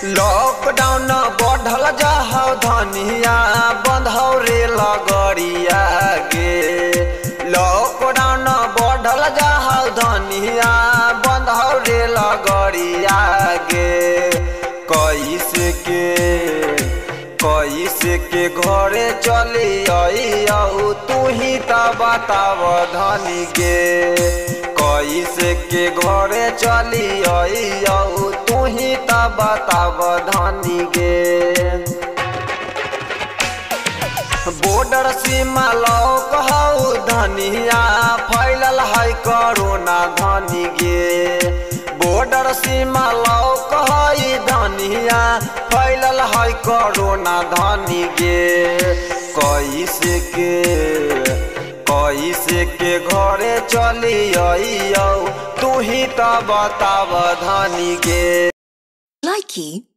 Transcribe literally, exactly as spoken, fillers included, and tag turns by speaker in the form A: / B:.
A: Lockdown बढ़ल जाहौ धनिया बंधौ रे लगड़िया गे। लॉकडाउन बढ़ल जाहौ धनिया बंधौ रे लगड़िया गे। कैसे के कैसे के घरे चली आऊ तू ही त बताव धनी गे। कैसे के घरे चली आऊ तू ही त बताव धनी गे। बॉर्डर सीमा लौक हौ धनिया फैलल है कोरोना धनी गे। बॉर्डर सीमा लौक है धनिया फैलल है कोरोना धनी गे। कैसे के कैसे के घरे चली आऊ तू ही त बताव धनी गे।
B: Likey